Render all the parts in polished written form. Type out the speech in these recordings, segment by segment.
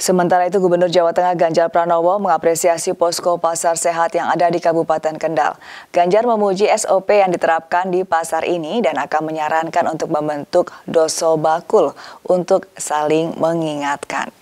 Sementara itu, Gubernur Jawa Tengah Ganjar Pranowo mengapresiasi posko pasar sehat yang ada di Kabupaten Kendal. Ganjar memuji SOP yang diterapkan di pasar ini dan akan menyarankan untuk membentuk doso bakul untuk saling mengingatkan.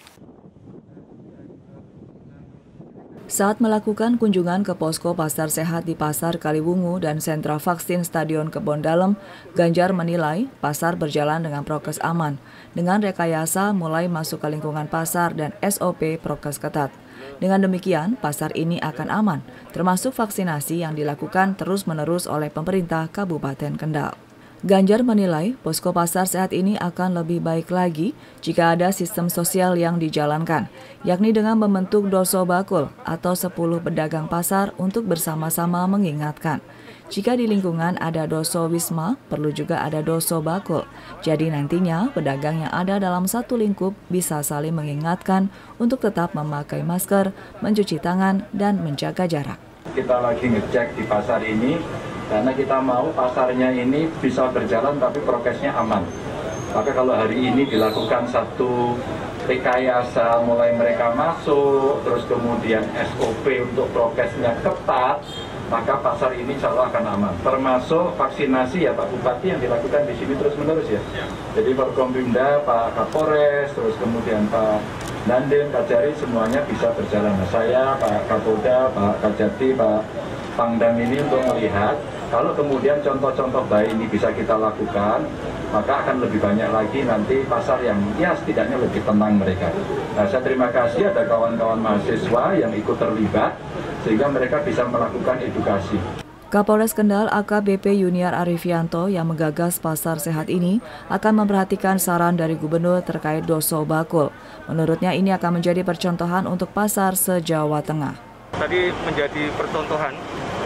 Saat melakukan kunjungan ke posko pasar sehat di Pasar Kaliwungu dan sentra vaksin Stadion Kebon Dalem, Ganjar menilai pasar berjalan dengan prokes aman, dengan rekayasa mulai masuk ke lingkungan pasar dan SOP prokes ketat. Dengan demikian, pasar ini akan aman, termasuk vaksinasi yang dilakukan terus-menerus oleh pemerintah Kabupaten Kendal. Ganjar menilai posko pasar sehat ini akan lebih baik lagi jika ada sistem sosial yang dijalankan, yakni dengan membentuk doso bakul atau 10 pedagang pasar untuk bersama-sama mengingatkan. Jika di lingkungan ada doso wisma, perlu juga ada doso bakul. Jadi nantinya pedagang yang ada dalam satu lingkup bisa saling mengingatkan untuk tetap memakai masker, mencuci tangan, dan menjaga jarak. Kita lagi ngecek di pasar ini, karena kita mau pasarnya ini bisa berjalan tapi prokesnya aman. Maka kalau hari ini dilakukan satu rekayasa mulai mereka masuk, terus kemudian SOP untuk prokesnya ketat, maka pasar ini insya Allah akan aman. Termasuk vaksinasi ya Pak Bupati yang dilakukan di sini terus-menerus ya. Jadi Forkompimda, Pak Kapolres, terus kemudian Pak Dandim, Kajari semuanya bisa berjalan. Nah, saya, Pak Kapolda, Pak Kajati, Pak Pangdam ini untuk melihat kalau kemudian contoh-contoh baik ini bisa kita lakukan, maka akan lebih banyak lagi nanti pasar yang ya setidaknya lebih tenang mereka. Nah, saya terima kasih ada kawan-kawan mahasiswa yang ikut terlibat sehingga mereka bisa melakukan edukasi. Kapolres Kendal AKBP Yuniar Arifianto yang menggagas pasar sehat ini akan memperhatikan saran dari gubernur terkait doso bakul. Menurutnya ini akan menjadi percontohan untuk pasar se-Jawa Tengah. Tadi menjadi percontohan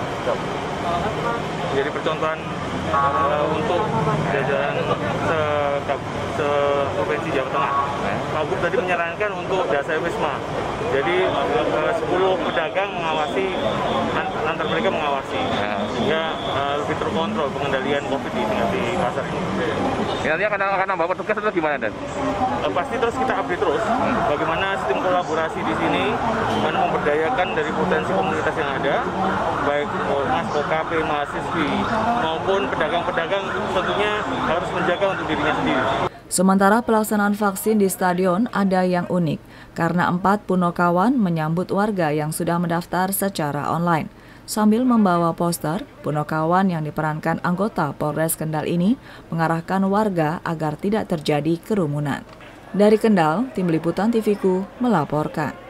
untuk jajaran se-Provinsi Jawa Tengah. Pak Gub tadi menyarankan untuk dasa wisma. Jadi 10 pedagang mengawasi, antar mereka mengawasi, sehingga lebih terkontrol pengendalian COVID di pasar ini. Nanti akan nambah petugas atau gimana, Dan? Pasti terus kita update terus bagaimana sistem kolaborasi di sini, bagaimana memberdayakan dari potensi komunitas yang ada, baik Ormas, OKP, mahasiswi maupun pedagang-pedagang tentunya harus menjaga untuk dirinya sendiri. Sementara pelaksanaan vaksin di stadion ada yang unik karena 4 punokawan menyambut warga yang sudah mendaftar secara online. Sambil membawa poster, punokawan yang diperankan anggota Polres Kendal ini mengarahkan warga agar tidak terjadi kerumunan. Dari Kendal, Tim Liputan TVku melaporkan.